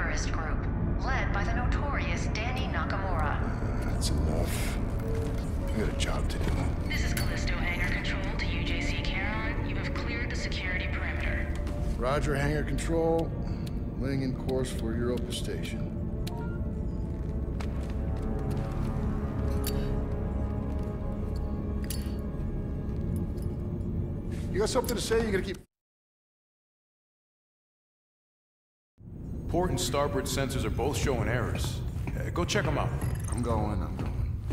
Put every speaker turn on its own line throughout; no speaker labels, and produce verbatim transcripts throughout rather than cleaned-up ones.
terrorist group, led by the notorious Danny Nakamura.
That's enough. We got a job to do.
This is Callisto Hangar Control to U J C Charon. You have cleared the security perimeter.
Roger, Hangar Control. Laying in course for Europa Station. You got something to say? You gotta keep...
Port and starboard sensors are both showing errors. Uh, go check them out.
I'm going, I'm going.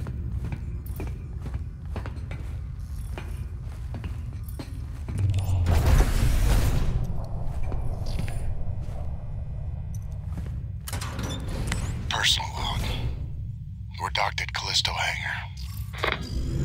Personal log. We're docked at Callisto Hangar.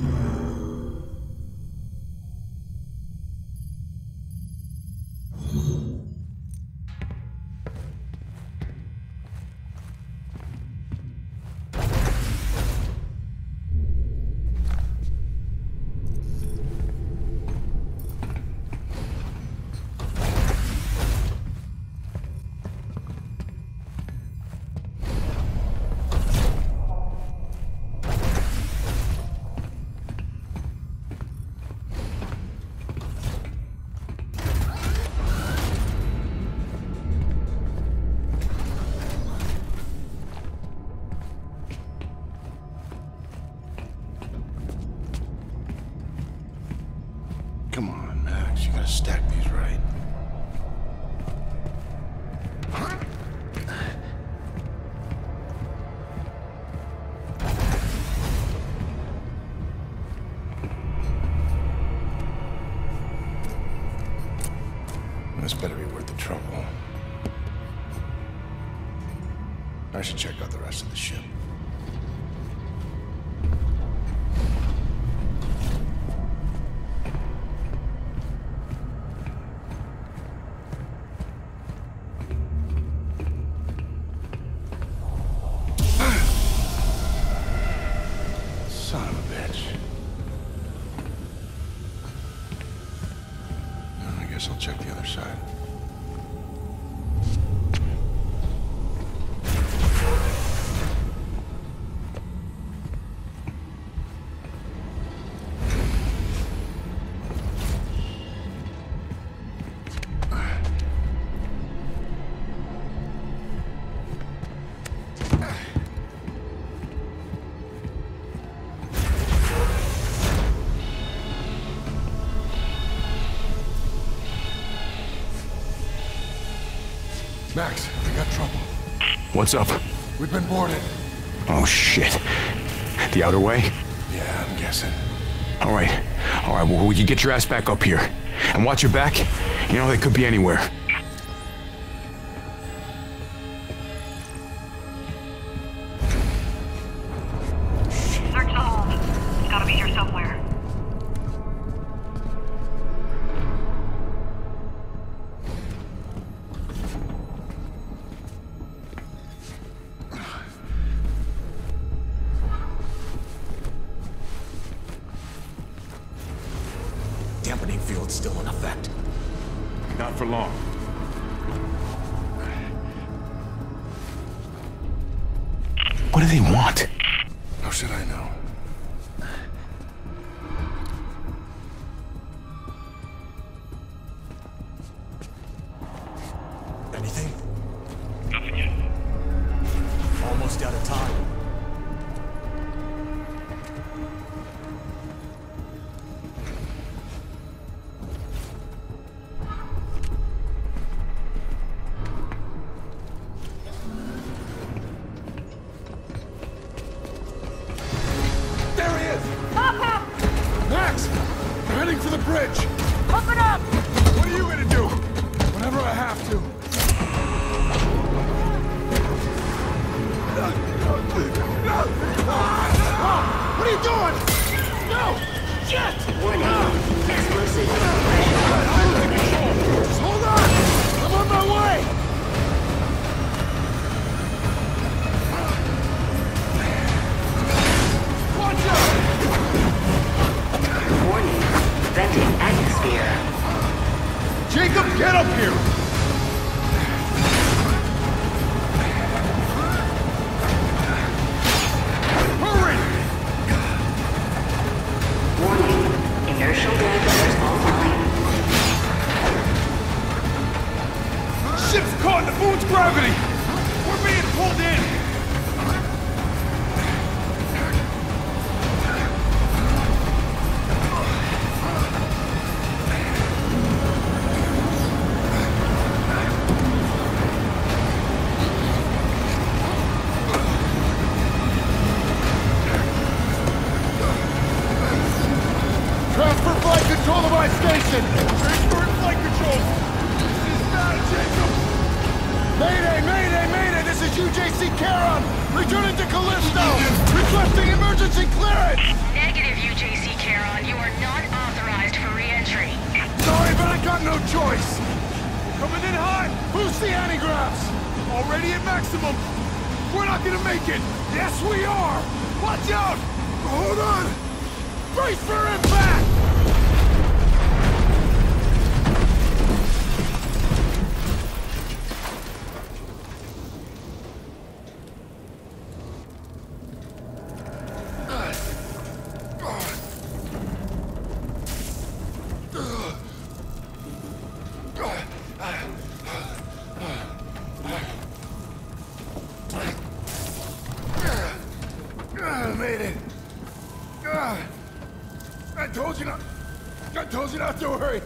Come on, Max. You gotta stack these right. This better be worth the trouble. I should check out the rest of the ship. Son of a bitch. I guess I'll check the other side. Max, we got trouble.
What's up?
We've been boarded.
Oh, shit. The outer way?
Yeah, I'm guessing.
All right. All right, well, you get your ass back up here. And watch your back. You know, they could be anywhere.
Search the hold. It's gotta be here somewhere.
Dampening field's still in effect.
Not for long. What do they want?
How should I know?
Anything?
Nothing yet.
Almost out of time.
There he is! Max! We're heading for the bridge!
Open up!
What are you gonna do? Whenever I have to. What are you doing? No! Shit!
Warning. Explosive.
Just hold on! I'm on my way!
Warning. Venting active.
pulled in!
Transfer flight control to my station!
Transferring flight control! This is not Jacob!
Mayday, mayday, mayday! This is U J C Charon! Returning to Callisto! Requesting emergency clearance!
Negative, U J C Charon. You are not authorized for re-entry.
Sorry, but I got no choice!
Coming in hot!
Who's the anti-graphs?
Already at maximum! We're not gonna make it! Yes, we are! Watch out!
Hold on! Brace for impact! I made it. Ah, I told you not. I told you not to worry.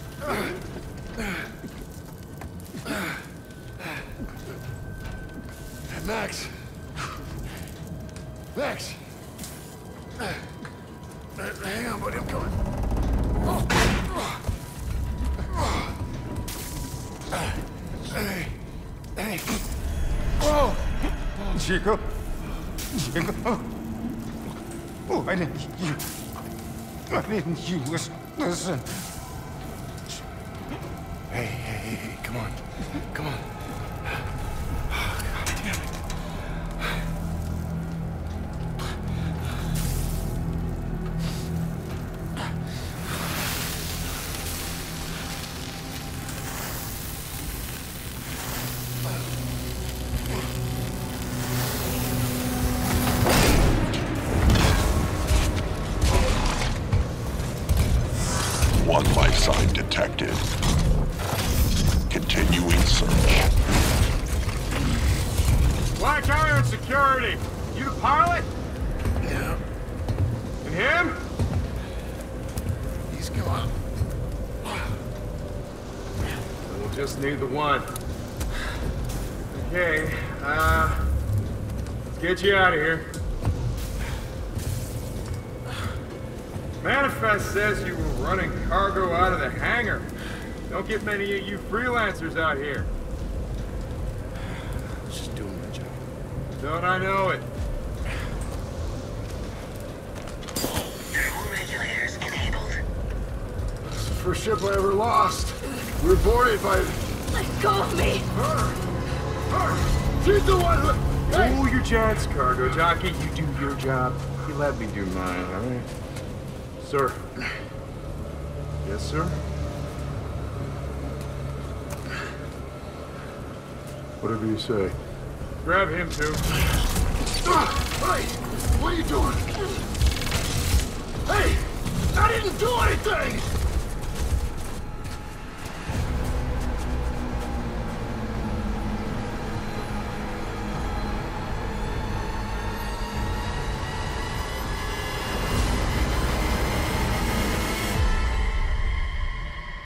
Max. Max. Hang on, buddy. I'm coming. Hey. Hey. Whoa.
Chico? Chico? Why didn't you... Why didn't you listen? listen?
Hey, hey, hey, hey, come on. Come on. God damn it.
One life sign detected. Continuing search.
Black Iron Security! You the pilot?
Yeah,
And him?
he's gone.
We'll just need the one. Okay, uh... let's get you out of here. Manifest says you were running cargo out of the hangar. Don't get many of you freelancers out here.
Just doing my job.
Don't I know it?
Regulators enabled.
It's the first ship I ever lost. We were boarded by
Let go of me!
her. Her. She's the one who... Hey!
Cool your jets, cargo jockey. You do your job. You let me do mine, all right? Sir. Yes, sir?
Whatever you say.
Grab him, too.
Ah, hey! What are you doing? Hey! I didn't do anything!